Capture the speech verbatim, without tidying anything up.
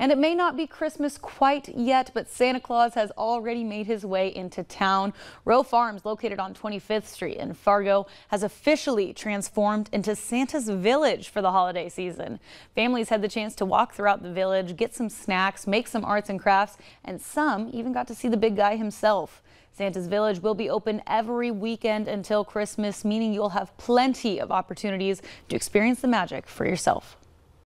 And it may not be Christmas quite yet, but Santa Claus has already made his way into town. Rheault Farm, located on twenty-fifth Street in Fargo, has officially transformed into Santa's village for the holiday season. Families had the chance to walk throughout the village, get some snacks, make some arts and crafts, and some even got to see the big guy himself. Santa's Village will be open every weekend until Christmas, meaning you'll have plenty of opportunities to experience the magic for yourself.